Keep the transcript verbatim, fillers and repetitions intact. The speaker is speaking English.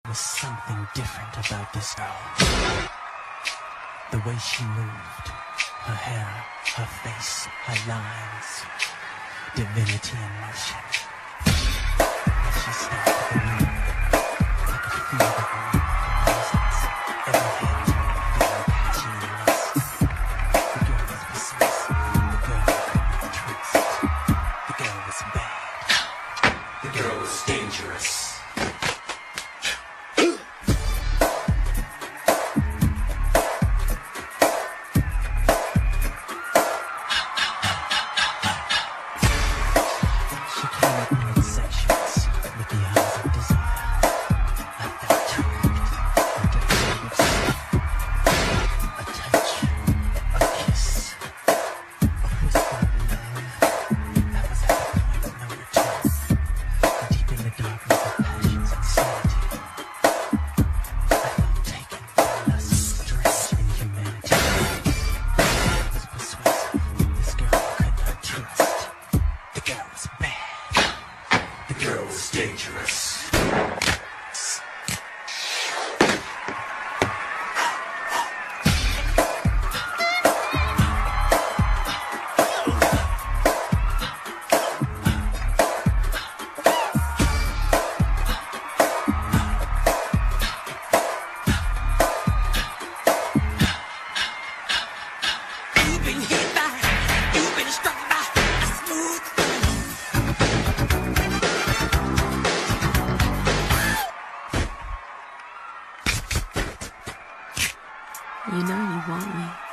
was something different about this girl. The way she moved, her hair, her face, her lines, divinity in motion. As she stepped in the room, I could feel the warm presence. Every head turned, feeling passion and lust. The girl was persuasive. The girl I could not trust. The girl was bad. The girl was dangerous. Dangerous. You've been hit by, you've been struck by a smooth You know you want me.